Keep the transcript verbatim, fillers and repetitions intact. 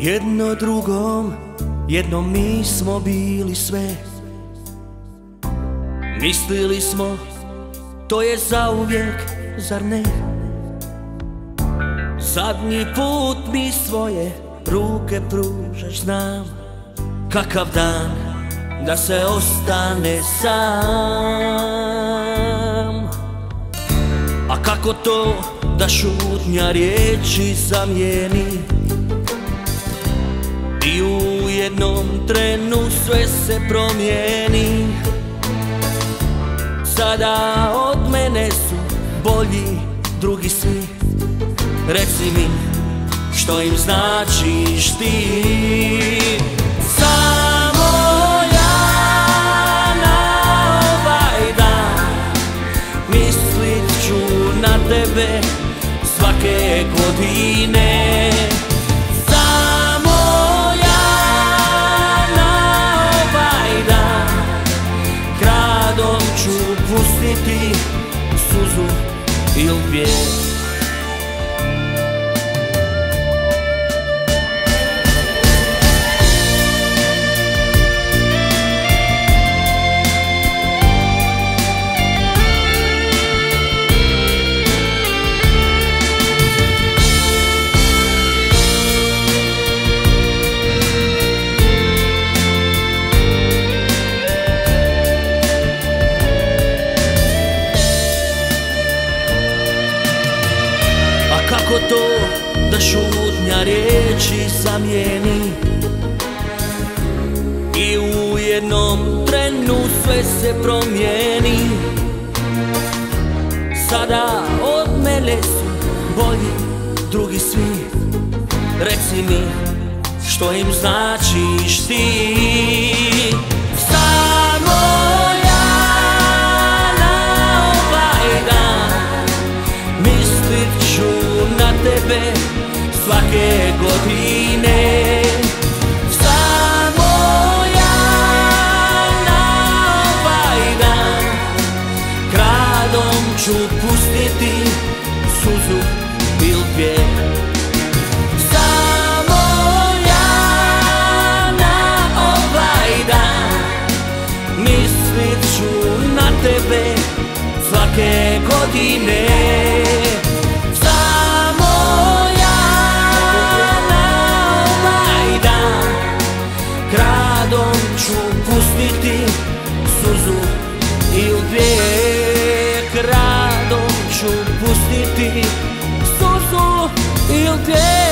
Jedno drugom, jednom nismo bili sve. Mislili smo, to je zauvijek, zar ne? Zadnji put mi svoje ruke pružaš, znam kakav dan da se ostane sam. A kako to da šutnja riječi zamijeni i u jednom trenu sve se promijeni. Sada od mene su bolji drugi svi. Reci mi što im značiš ti. Samo ja na ovaj dan mislit ću na tebe svake godine. Samo ja na ovaj dan kradom ću pustiti suzu ili dvije. Kako to da šutnja riječi zamijeni i u jednom trenu sve se promijeni. Sada od mene su bolji drugi svi. Reci mi što im značiš ti. Samo ja na ovaj dan mislit ću na tebe svake godine. Samo ja na ovaj dan kradom ću pustiti suzu ili dvije. Samo ja na ovaj dan mislit ću na tebe svake godine. Kradom ću pustiti suzu ili dvije. Kradom ću pustiti suzu ili dvije.